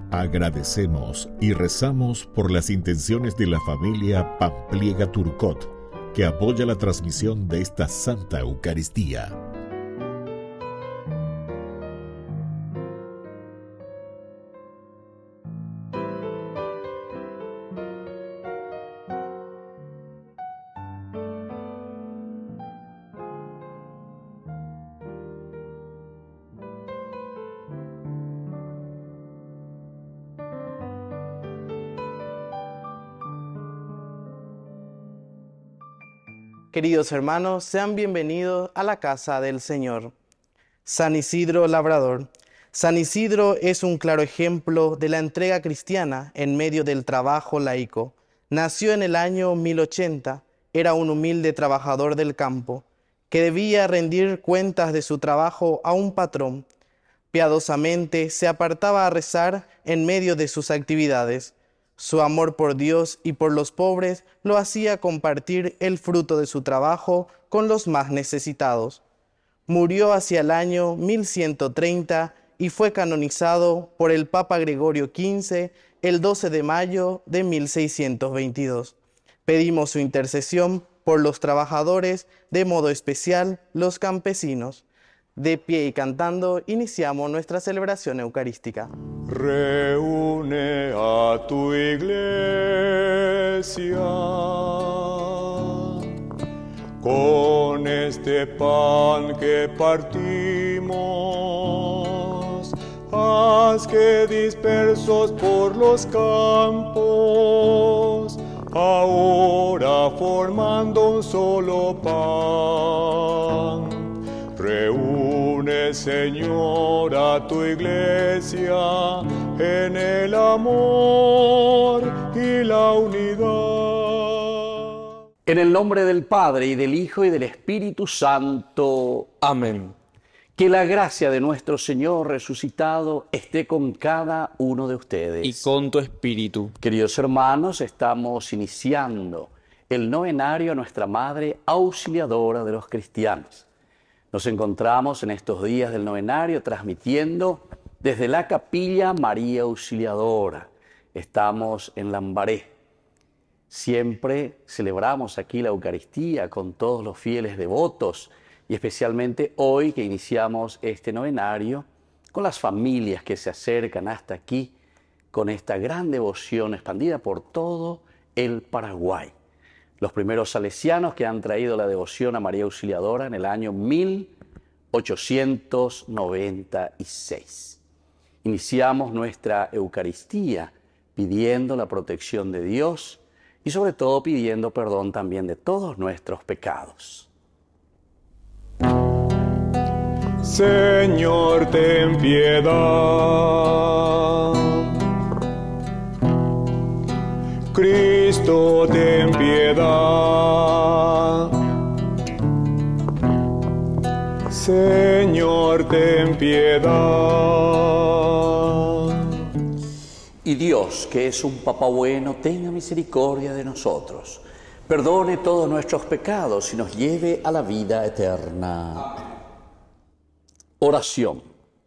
Agradecemos y rezamos por las intenciones de la familia Pampliega Turcot, que apoya la transmisión de esta Santa Eucaristía. Queridos hermanos, sean bienvenidos a la casa del Señor. San Isidro Labrador. San Isidro es un claro ejemplo de la entrega cristiana en medio del trabajo laico. Nació en el año 1080, era un humilde trabajador del campo, que debía rendir cuentas de su trabajo a un patrón. Piadosamente se apartaba a rezar en medio de sus actividades. Su amor por Dios y por los pobres lo hacía compartir el fruto de su trabajo con los más necesitados. Murió hacia el año 1130 y fue canonizado por el Papa Gregorio XV el 12 de mayo de 1622. Pedimos su intercesión por los trabajadores, de modo especial los campesinos. De pie y cantando, iniciamos nuestra celebración eucarística. Reúne a tu iglesia con este pan que partimos. Haz que dispersos por los campos, ahora formando un solo pan. Reúne, Señor, a tu iglesia en el amor y la unidad. En el nombre del Padre, y del Hijo, y del Espíritu Santo. Amén. Que la gracia de nuestro Señor resucitado esté con cada uno de ustedes. Y con tu espíritu. Queridos hermanos, estamos iniciando el novenario a nuestra Madre Auxiliadora de los cristianos. Nos encontramos en estos días del novenario transmitiendo desde la Capilla María Auxiliadora. Estamos en Lambaré. Siempre celebramos aquí la Eucaristía con todos los fieles devotos y especialmente hoy que iniciamos este novenario con las familias que se acercan hasta aquí con esta gran devoción expandida por todo el Paraguay. Los primeros salesianos que han traído la devoción a María Auxiliadora en el año 1896. Iniciamos nuestra Eucaristía pidiendo la protección de Dios y sobre todo pidiendo perdón también de todos nuestros pecados. Señor, ten piedad. Cristo, ten piedad. Señor, ten piedad. Y Dios, que es un Papá bueno, tenga misericordia de nosotros, perdone todos nuestros pecados y nos lleve a la vida eterna. Oración.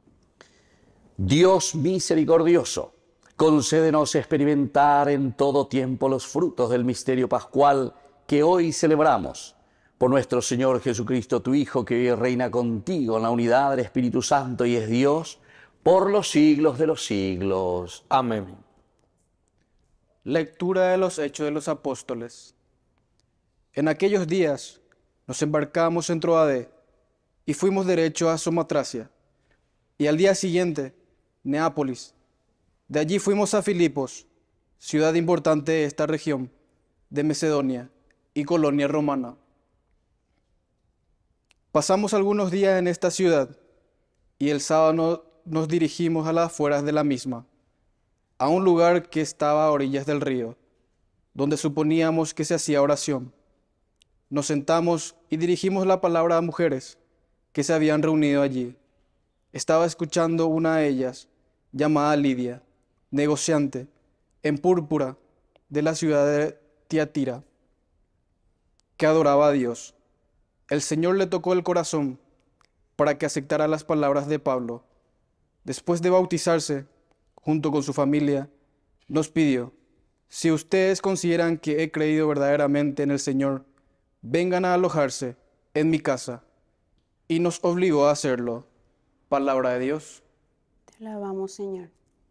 Dios misericordioso, concédenos experimentar en todo tiempo los frutos del misterio pascual que hoy celebramos. Por nuestro Señor Jesucristo, tu Hijo, que vive y reina contigo en la unidad del Espíritu Santo y es Dios, por los siglos de los siglos. Amén. Lectura de los Hechos de los Apóstoles. En aquellos días nos embarcamos en Troade y fuimos derecho a Somotracia, y al día siguiente, Neápolis. De allí fuimos a Filipos, ciudad importante de esta región, de Macedonia y colonia romana. Pasamos algunos días en esta ciudad, y el sábado nos dirigimos a las afueras de la misma, a un lugar que estaba a orillas del río, donde suponíamos que se hacía oración. Nos sentamos y dirigimos la palabra a mujeres que se habían reunido allí. Estaba escuchando una de ellas, llamada Lidia, negociante, en púrpura, de la ciudad de Tiatira, que adoraba a Dios. El Señor le tocó el corazón para que aceptara las palabras de Pablo. Después de bautizarse, junto con su familia, nos pidió: si ustedes consideran que he creído verdaderamente en el Señor, vengan a alojarse en mi casa. Y nos obligó a hacerlo. Palabra de Dios. Te alabamos, Señor.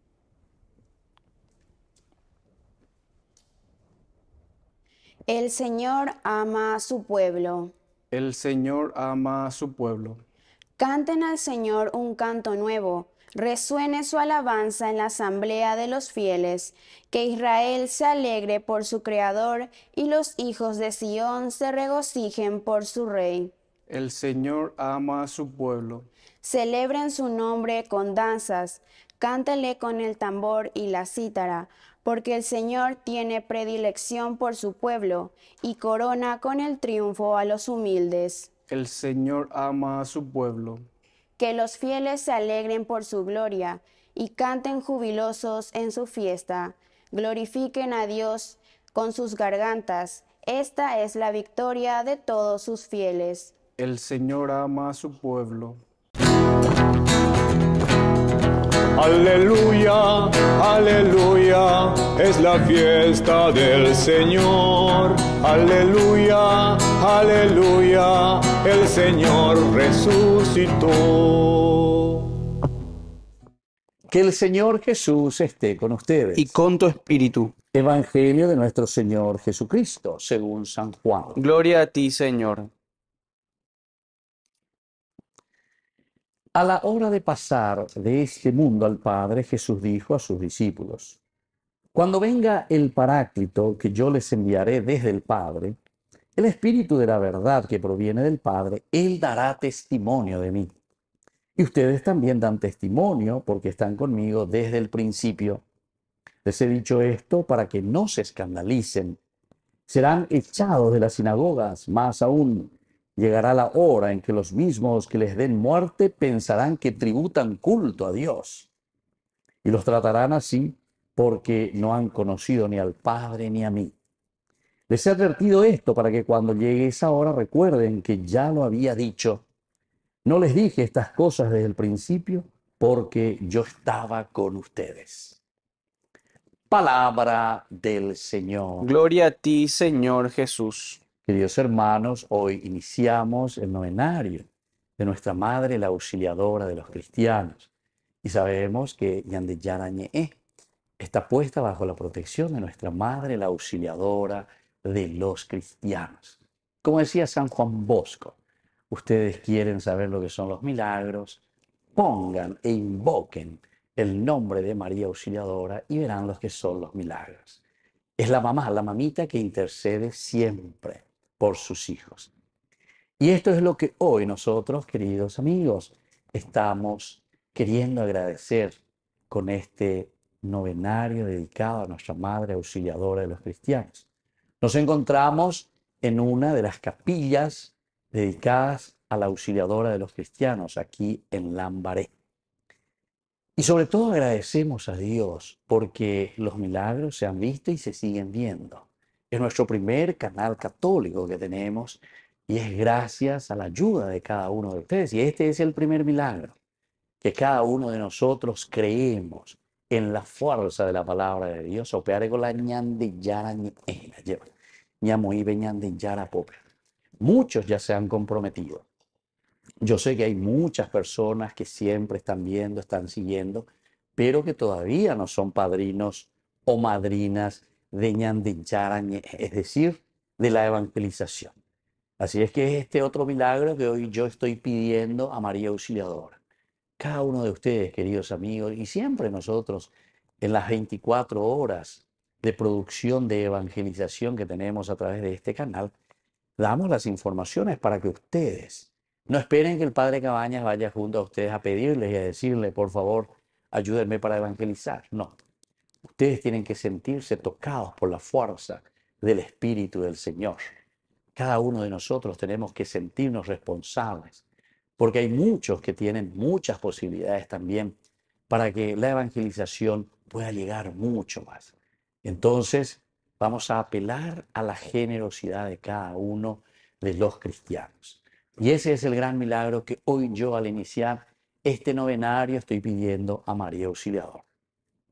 El Señor ama a su pueblo. El Señor ama a su pueblo. Canten al Señor un canto nuevo. Resuene su alabanza en la asamblea de los fieles. Que Israel se alegre por su Creador y los hijos de Sión se regocijen por su Rey. El Señor ama a su pueblo. Celebren su nombre con danzas, cántele con el tambor y la cítara, porque el Señor tiene predilección por su pueblo y corona con el triunfo a los humildes. El Señor ama a su pueblo. Que los fieles se alegren por su gloria y canten jubilosos en su fiesta. Glorifiquen a Dios con sus gargantas. Esta es la victoria de todos sus fieles. El Señor ama a su pueblo. Aleluya, aleluya, es la fiesta del Señor. Aleluya, aleluya, el Señor resucitó. Que el Señor Jesús esté con ustedes. Y con tu espíritu. Evangelio de nuestro Señor Jesucristo, según San Juan. Gloria a ti, Señor. A la hora de pasar de este mundo al Padre, Jesús dijo a sus discípulos: cuando venga el Paráclito que yo les enviaré desde el Padre, el Espíritu de la verdad que proviene del Padre, Él dará testimonio de mí. Y ustedes también dan testimonio porque están conmigo desde el principio. Les he dicho esto para que no se escandalicen. Serán echados de las sinagogas, más aún. Llegará la hora en que los mismos que les den muerte pensarán que tributan culto a Dios. Y los tratarán así porque no han conocido ni al Padre ni a mí. Les he advertido esto para que cuando llegue esa hora recuerden que ya lo había dicho. No les dije estas cosas desde el principio porque yo estaba con ustedes. Palabra del Señor. Gloria a ti, Señor Jesús. Queridos hermanos, hoy iniciamos el novenario de nuestra Madre, la Auxiliadora de los cristianos. Y sabemos que Ñandeyarañe está puesta bajo la protección de nuestra Madre, la Auxiliadora de los cristianos. Como decía San Juan Bosco, ustedes quieren saber lo que son los milagros, pongan e invoquen el nombre de María Auxiliadora y verán los que son los milagros. Es la mamá, la mamita que intercede siempre por sus hijos. Y esto es lo que hoy nosotros, queridos amigos, estamos queriendo agradecer con este novenario dedicado a nuestra Madre Auxiliadora de los cristianos. Nos encontramos en una de las capillas dedicadas a la Auxiliadora de los cristianos, aquí en Lambaré. Y sobre todo agradecemos a Dios porque los milagros se han visto y se siguen viendo. Es nuestro primer canal católico que tenemos y es gracias a la ayuda de cada uno de ustedes. Y este es el primer milagro, que cada uno de nosotros creemos en la fuerza de la palabra de Dios. Opeare con la ñandillara ñamoibe ñandillara pope. Muchos ya se han comprometido. Yo sé que hay muchas personas que siempre están viendo, están siguiendo, pero que todavía no son padrinos o madrinas de Ñandillarañe, es decir, de la evangelización. Así es que es este otro milagro que hoy yo estoy pidiendo a María Auxiliadora. Cada uno de ustedes, queridos amigos, y siempre nosotros, en las 24 horas de producción de evangelización que tenemos a través de este canal, damos las informaciones para que ustedes no esperen que el Padre Cabañas vaya junto a ustedes a pedirles y a decirle, por favor, ayúdenme para evangelizar. No. Ustedes tienen que sentirse tocados por la fuerza del Espíritu del Señor. Cada uno de nosotros tenemos que sentirnos responsables, porque hay muchos que tienen muchas posibilidades también para que la evangelización pueda llegar mucho más. Entonces, vamos a apelar a la generosidad de cada uno de los cristianos. Y ese es el gran milagro que hoy yo, al iniciar este novenario, estoy pidiendo a María Auxiliadora.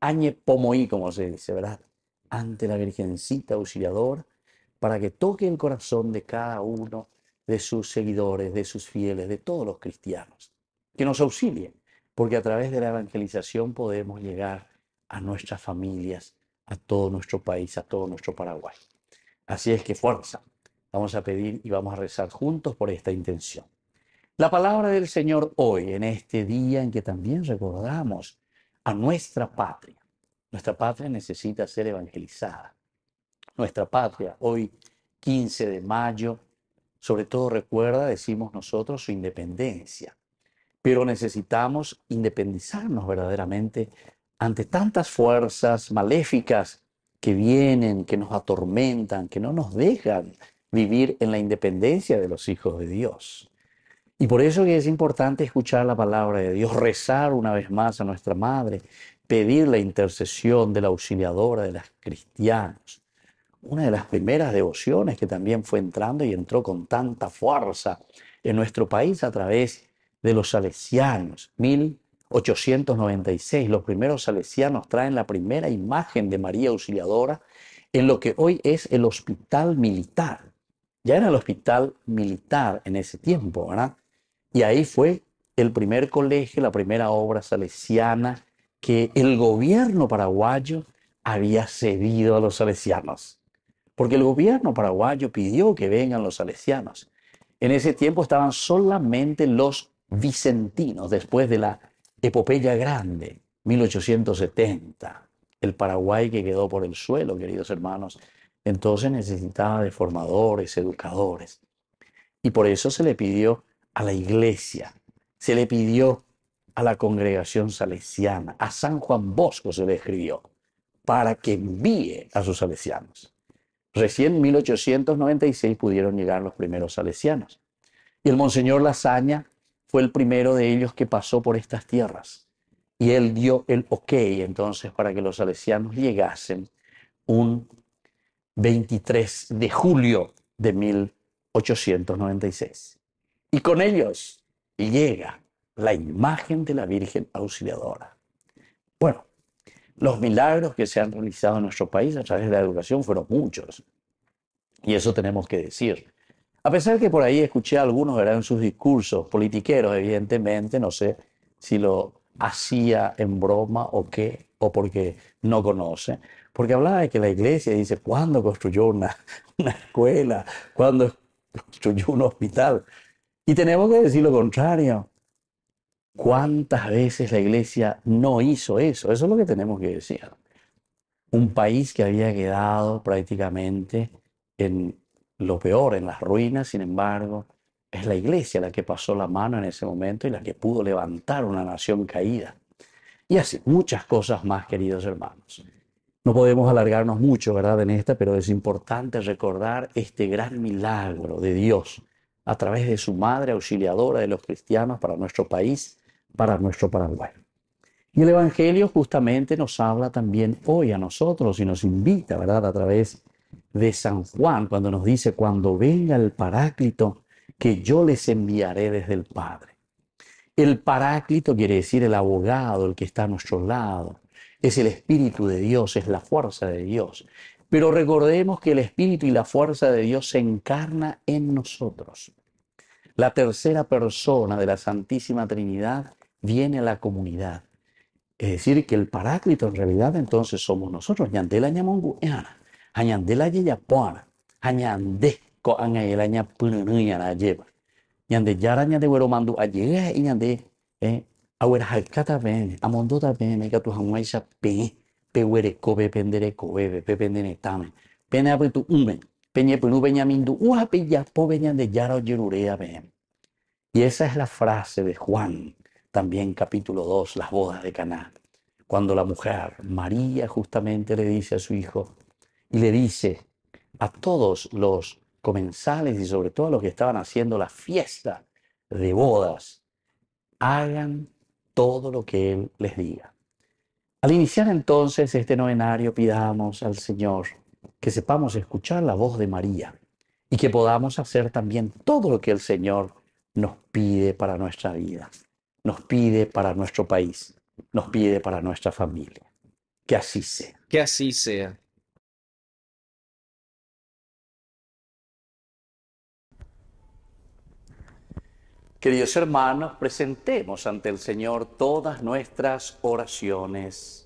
añe pomoí, como se dice, ¿verdad? Ante la Virgencita Auxiliadora, para que toque el corazón de cada uno de sus seguidores, de sus fieles, de todos los cristianos. Que nos auxilie, porque a través de la evangelización podemos llegar a nuestras familias, a todo nuestro país, a todo nuestro Paraguay. Así es que fuerza. Vamos a pedir y vamos a rezar juntos por esta intención. La palabra del Señor hoy, en este día en que también recordamos a nuestra patria. Nuestra patria necesita ser evangelizada. Nuestra patria, hoy 15 de mayo, sobre todo recuerda, decimos nosotros, su independencia. Pero necesitamos independizarnos verdaderamente ante tantas fuerzas maléficas que vienen, que nos atormentan, que no nos dejan vivir en la independencia de los hijos de Dios. Y por eso que es importante escuchar la palabra de Dios, rezar una vez más a nuestra Madre, pedir la intercesión de la auxiliadora de los cristianos. Una de las primeras devociones que también fue entrando y entró con tanta fuerza en nuestro país a través de los salesianos. 1896, los primeros salesianos traen la primera imagen de María Auxiliadora en lo que hoy es el hospital militar. Ya era el hospital militar en ese tiempo, ¿verdad? Y ahí fue el primer colegio, la primera obra salesiana que el gobierno paraguayo había cedido a los salesianos. Porque el gobierno paraguayo pidió que vengan los salesianos. En ese tiempo estaban solamente los vicentinos, después de la epopeya grande, 1870. El Paraguay que quedó por el suelo, queridos hermanos, entonces necesitaba de formadores, educadores. Y por eso se le pidió a la iglesia, se le pidió a la congregación salesiana, a San Juan Bosco se le escribió, para que envíe a sus salesianos. Recién en 1896 pudieron llegar los primeros salesianos. Y el Monseñor Lasaña fue el primero de ellos que pasó por estas tierras. Y él dio el ok entonces para que los salesianos llegasen un 23 de julio de 1896. Y con ellos llega la imagen de la Virgen Auxiliadora. Bueno, los milagros que se han realizado en nuestro país a través de la educación fueron muchos. Y eso tenemos que decir. A pesar que por ahí escuché a algunos, ¿verdad?, en sus discursos politiqueros, evidentemente, no sé si lo hacía en broma o qué, o porque no conoce. Porque hablaba de que la iglesia dice, ¿cuándo construyó una escuela? ¿Cuándo construyó un hospital? Y tenemos que decir lo contrario. ¿Cuántas veces la iglesia no hizo eso? Eso es lo que tenemos que decir. Un país que había quedado prácticamente en lo peor, en las ruinas, sin embargo, es la iglesia la que pasó la mano en ese momento y la que pudo levantar una nación caída. Y así, muchas cosas más, queridos hermanos. No podemos alargarnos mucho, ¿verdad?, en esta, pero es importante recordar este gran milagro de Dios a través de su Madre Auxiliadora de los cristianos para nuestro país, para nuestro Paraguay. Y el Evangelio justamente nos habla también hoy a nosotros y nos invita, ¿verdad?, a través de San Juan, cuando nos dice, cuando venga el Paráclito, que yo les enviaré desde el Padre. El Paráclito quiere decir el abogado, el que está a nuestro lado. Es el Espíritu de Dios, es la fuerza de Dios. Pero recordemos que el Espíritu y la fuerza de Dios se encarna en nosotros. La tercera persona de la Santísima Trinidad viene a la comunidad. Es decir, que el Paráclito en realidad entonces somos nosotros. Ñandela ñamongueana, añandela yeyapuana, añande ko angayela ñapunuñana lleva. Ñande yara ñande güero mandu allega y ñande awera halkata ven, amondota ven, mega tu hamaisha pe, pewere kobe pendere kobe, pependene tame, pene apretu ume, peñe penu peñamindu, uape ya po de yara o yerurea ven. Y esa es la frase de Juan, también capítulo 2, las bodas de Caná. Cuando la mujer, María, justamente le dice a su hijo, y le dice a todos los comensales y sobre todo a los que estaban haciendo la fiesta de bodas, hagan todo lo que Él les diga. Al iniciar entonces este novenario, pidamos al Señor que sepamos escuchar la voz de María y que podamos hacer también todo lo que el Señor nos pide para nuestra vida, nos pide para nuestro país, nos pide para nuestra familia. Que así sea. Que así sea. Queridos hermanos, presentemos ante el Señor todas nuestras oraciones.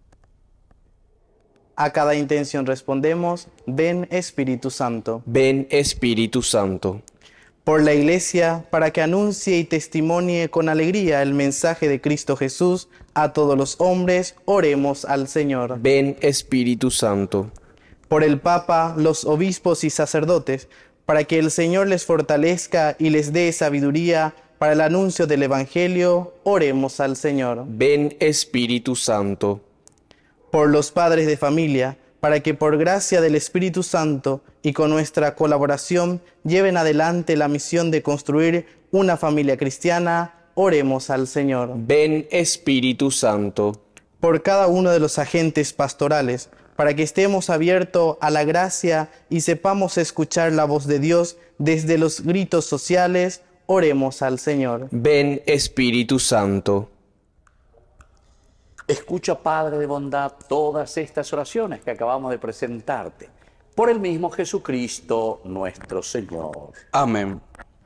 A cada intención respondemos, ven Espíritu Santo. Ven Espíritu Santo. Por la Iglesia, para que anuncie y testimonie con alegría el mensaje de Cristo Jesús a todos los hombres, oremos al Señor. Ven Espíritu Santo. Por el Papa, los obispos y sacerdotes, para que el Señor les fortalezca y les dé sabiduría para el anuncio del Evangelio, oremos al Señor. Ven Espíritu Santo. Por los padres de familia, para que por gracia del Espíritu Santo y con nuestra colaboración lleven adelante la misión de construir una familia cristiana, oremos al Señor. Ven Espíritu Santo. Por cada uno de los agentes pastorales, para que estemos abiertos a la gracia y sepamos escuchar la voz de Dios desde los gritos sociales, oremos al Señor. Ven Espíritu Santo. Escucha, Padre de bondad, todas estas oraciones que acabamos de presentarte, por el mismo Jesucristo nuestro Señor. Amén.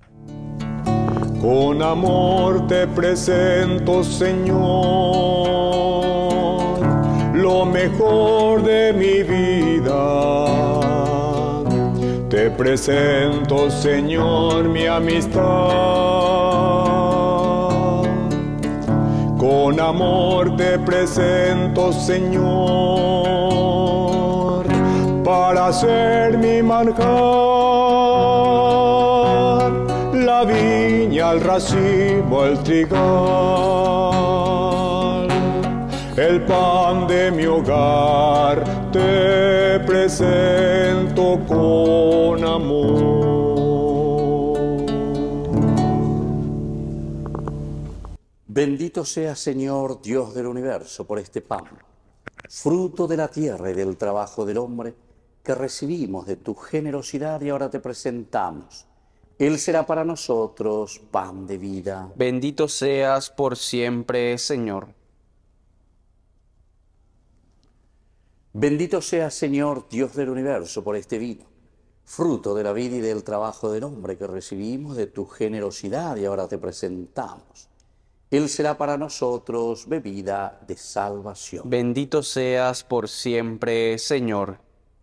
Con amor te presento, Señor, lo mejor de mi vida. Te presento, Señor, mi amistad. Con amor te presento, Señor, para ser mi manjar, la viña, el racimo, el trigal, el pan de mi hogar, te presento con amor. Bendito sea, Señor, Dios del universo, por este pan, fruto de la tierra y del trabajo del hombre, que recibimos de tu generosidad y ahora te presentamos. Él será para nosotros pan de vida. Bendito seas por siempre, Señor. Bendito sea, Señor, Dios del universo, por este vino, fruto de la vida y del trabajo del hombre, que recibimos de tu generosidad y ahora te presentamos. Él será para nosotros bebida de salvación. Bendito seas por siempre, Señor.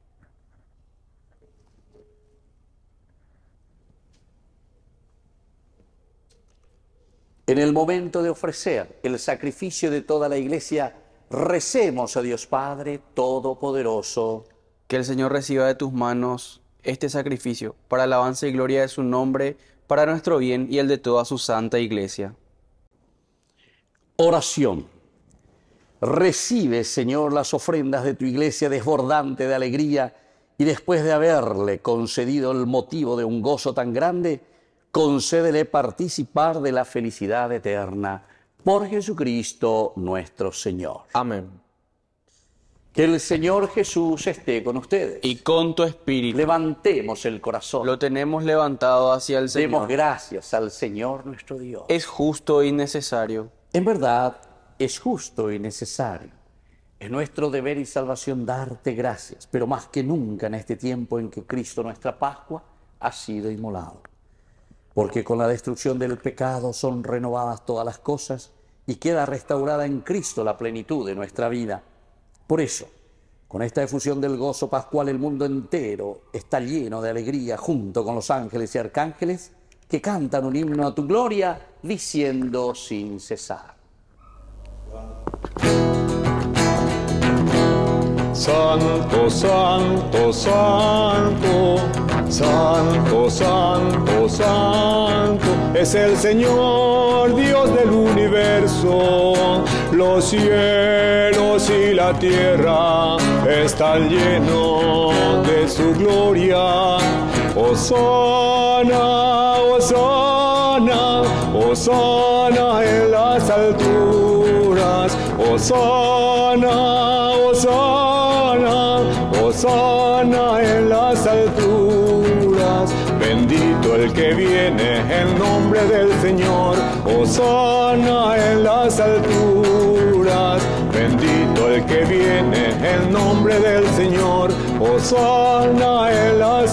En el momento de ofrecer el sacrificio de toda la Iglesia, recemos a Dios Padre Todopoderoso. Que el Señor reciba de tus manos este sacrificio para alabanza y gloria de su nombre, para nuestro bien y el de toda su santa Iglesia. Oración. Recibe, Señor, las ofrendas de tu Iglesia desbordante de alegría, y después de haberle concedido el motivo de un gozo tan grande, concédele participar de la felicidad eterna. Por Jesucristo nuestro Señor. Amén. Que el Señor Jesús esté con ustedes. Y con tu espíritu. Levantemos el corazón. Lo tenemos levantado hacia el Señor. Demos gracias al Señor nuestro Dios. Es justo y necesario. En verdad, es justo y necesario. Es nuestro deber y salvación darte gracias, pero más que nunca en este tiempo en que Cristo, nuestra Pascua, ha sido inmolado. Porque con la destrucción del pecado son renovadas todas las cosas y queda restaurada en Cristo la plenitud de nuestra vida. Por eso, con esta efusión del gozo pascual, el mundo entero está lleno de alegría junto con los ángeles y arcángeles que cantan un himno a tu gloria, diciendo sin cesar. Santo, santo, santo, santo, santo, santo, es el Señor Dios del universo. Los cielos y la tierra están llenos de su gloria. Hosana, hosana, hosana en las alturas. Hosana, hosana, hosana en las alturas. Bendito el que viene en nombre del Señor. Hosana en las alturas. Bendito el el que viene en nombre del Señor, hosana en las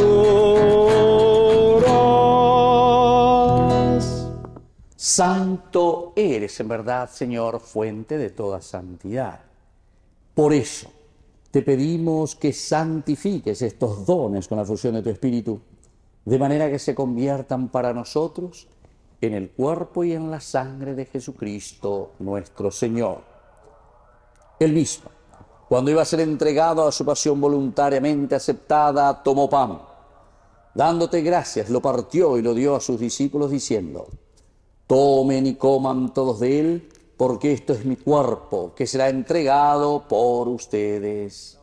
alturas. Santo eres en verdad, Señor, fuente de toda santidad. Por eso te pedimos que santifiques estos dones con la fusión de tu Espíritu, de manera que se conviertan para nosotros en el cuerpo y en la sangre de Jesucristo nuestro Señor. Él mismo, cuando iba a ser entregado a su pasión voluntariamente aceptada, tomó pan. Dándote gracias, lo partió y lo dio a sus discípulos diciendo: tomen y coman todos de él, porque esto es mi cuerpo, que será entregado por ustedes.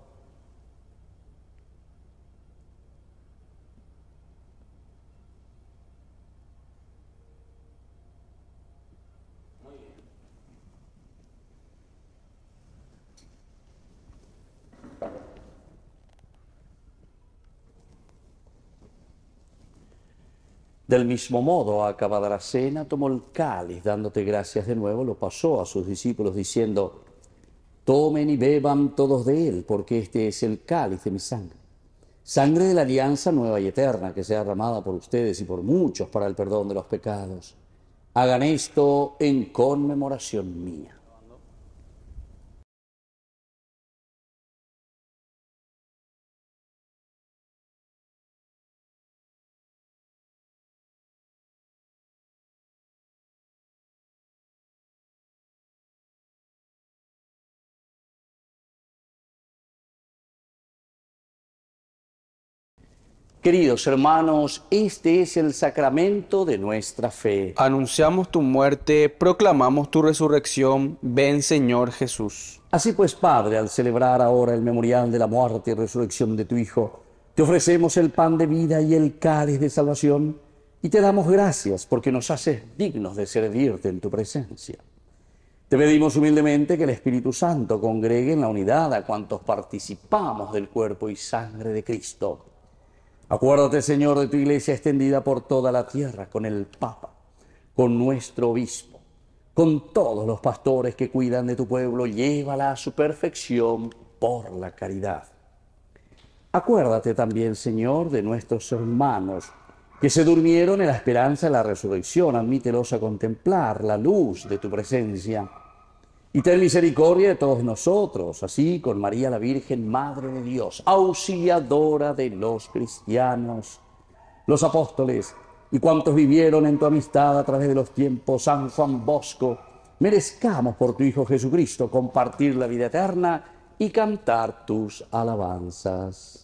Del mismo modo, acabada la cena, tomó el cáliz, dándote gracias de nuevo, lo pasó a sus discípulos diciendo: tomen y beban todos de él, porque este es el cáliz de mi sangre. Sangre de la alianza nueva y eterna, que sea derramada por ustedes y por muchos para el perdón de los pecados. Hagan esto en conmemoración mía. Queridos hermanos, este es el sacramento de nuestra fe. Anunciamos tu muerte, proclamamos tu resurrección. Ven, Señor Jesús. Así pues, Padre, al celebrar ahora el memorial de la muerte y resurrección de tu Hijo, te ofrecemos el pan de vida y el cáliz de salvación, y te damos gracias porque nos haces dignos de servirte en tu presencia. Te pedimos humildemente que el Espíritu Santo congregue en la unidad a cuantos participamos del cuerpo y sangre de Cristo. Acuérdate, Señor, de tu Iglesia extendida por toda la tierra, con el Papa, con nuestro Obispo, con todos los pastores que cuidan de tu pueblo, llévala a su perfección por la caridad. Acuérdate también, Señor, de nuestros hermanos que se durmieron en la esperanza de la resurrección. Admítelos a contemplar la luz de tu presencia. Y ten misericordia de todos nosotros, así con María la Virgen, Madre de Dios, auxiliadora de los cristianos, los apóstoles y cuantos vivieron en tu amistad a través de los tiempos, San Juan Bosco, merezcamos por tu Hijo Jesucristo compartir la vida eterna y cantar tus alabanzas.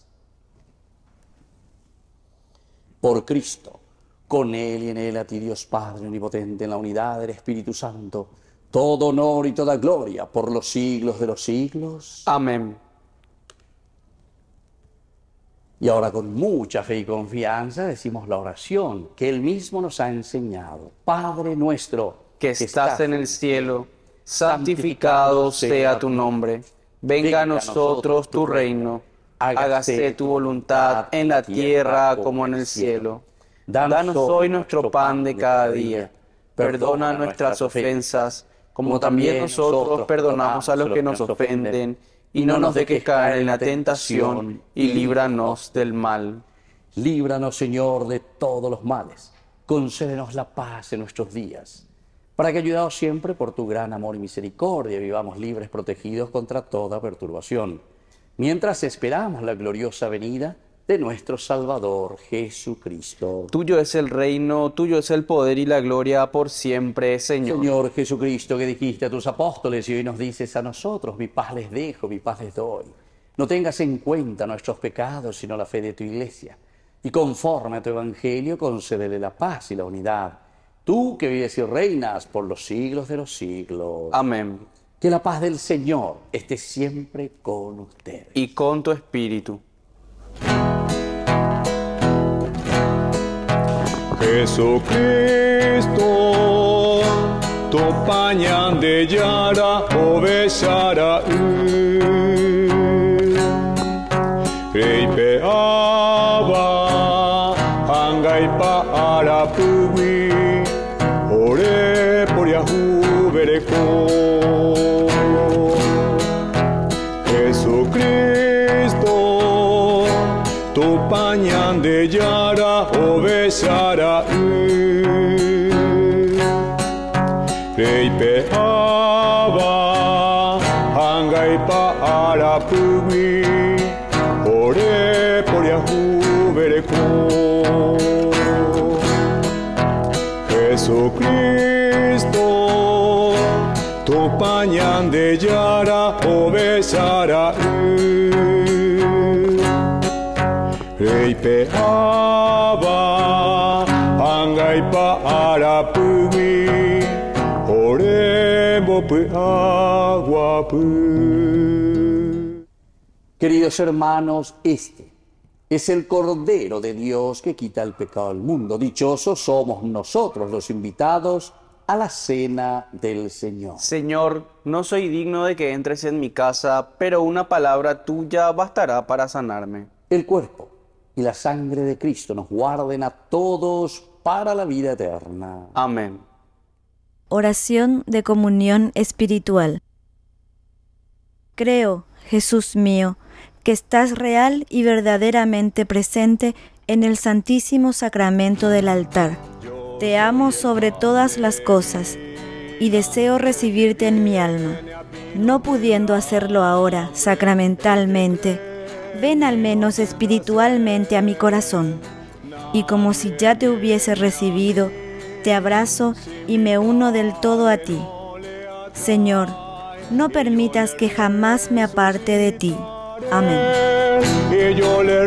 Por Cristo, con Él y en Él, a ti Dios Padre Omnipotente, en la unidad del Espíritu Santo, todo honor y toda gloria por los siglos de los siglos. Amén. Y ahora con mucha fe y confianza decimos la oración que Él mismo nos ha enseñado. Padre nuestro, que estás en el cielo, santificado sea tu nombre. Venga a nosotros tu reino. Hágase tu voluntad en la tierra como en el cielo. Danos hoy nuestro pan de cada día. Perdona nuestras ofensas, como también nosotros perdonamos a los que nos ofenden, y no nos dejes caer en la tentación, y líbranos del mal. Líbranos, Señor, de todos los males. Concédenos la paz en nuestros días, para que, ayudados siempre por tu gran amor y misericordia, vivamos libres, protegidos contra toda perturbación, mientras esperamos la gloriosa venida de nuestro Salvador Jesucristo. Tuyo es el reino, tuyo es el poder y la gloria por siempre, Señor. Señor Jesucristo, que dijiste a tus apóstoles y hoy nos dices a nosotros: mi paz les dejo, mi paz les doy. No tengas en cuenta nuestros pecados, sino la fe de tu Iglesia. Y conforme a tu Evangelio, concédele la paz y la unidad. Tú que vives y reinas por los siglos de los siglos. Amén. Que la paz del Señor esté siempre con ustedes. Y con tu espíritu. Jesucristo, topañan de yara ovechara Reipe aba, angaipa arapuwi, ore por yahu bereko. Tupañan de Yara o Besara Reipe Aba Hangai Pa Arapugui Ore por Yahu Bereko Jesucristo Tupañan de Yara o Besara Reipe Aba Hangai Pa Arapugui Ore Bopu Aguapu. Queridos hermanos, este es el Cordero de Dios que quita el pecado del mundo. Dichosos somos nosotros los invitados a la cena del Señor. Señor, no soy digno de que entres en mi casa, pero una palabra tuya bastará para sanarme. El cuerpo y la sangre de Cristo nos guarden a todos para la vida eterna. Amén. Oración de comunión espiritual. Creo, Jesús mío, que estás real y verdaderamente presente en el Santísimo Sacramento del altar. Te amo sobre todas las cosas y deseo recibirte en mi alma. No pudiendo hacerlo ahora sacramentalmente, ven al menos espiritualmente a mi corazón. Y como si ya te hubiese recibido, te abrazo y me uno del todo a ti. Señor, no permitas que jamás me aparte de ti. Amén. Y yo le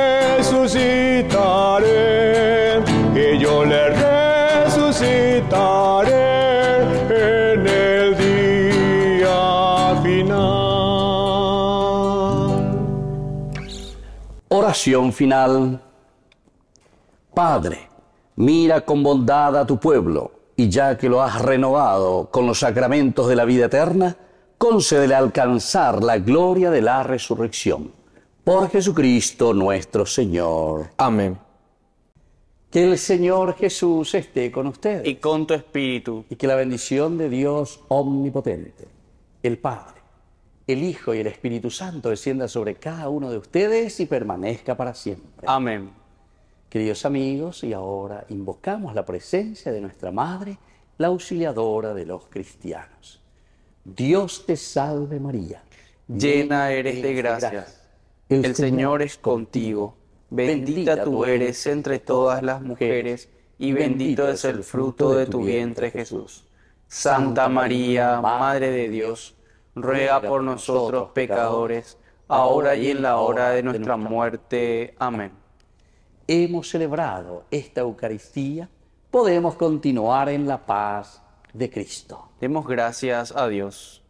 resucitaré, y yo le resucitaré en el día final. Oración final. Padre, mira con bondad a tu pueblo, y ya que lo has renovado con los sacramentos de la vida eterna, concédele alcanzar la gloria de la resurrección. Por Jesucristo nuestro Señor. Amén. Que el Señor Jesús esté con ustedes. Y con tu espíritu. Y que la bendición de Dios omnipotente, el Padre, el Hijo y el Espíritu Santo descienda sobre cada uno de ustedes y permanezca para siempre. Amén. Queridos amigos, y ahora invocamos la presencia de nuestra Madre, la auxiliadora de los cristianos. Dios te salve María, llena eres de gracia. El Señor es contigo. Bendita tú eres entre todas las mujeres, y bendito es el fruto de tu vientre Jesús. Santa María, Madre de Dios, ruega por nosotros pecadores, ahora y en la hora de nuestra muerte. Amén. Hemos celebrado esta Eucaristía, podemos continuar en la paz de Cristo. Demos gracias a Dios.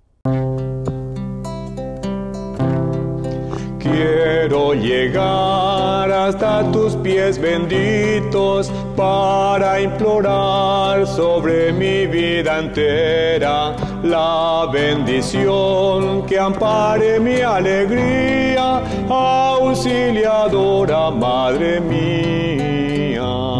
Quiero llegar hasta tus pies benditos para implorar sobre mi vida entera la bendición que ampare mi alegría, auxiliadora Madre mía.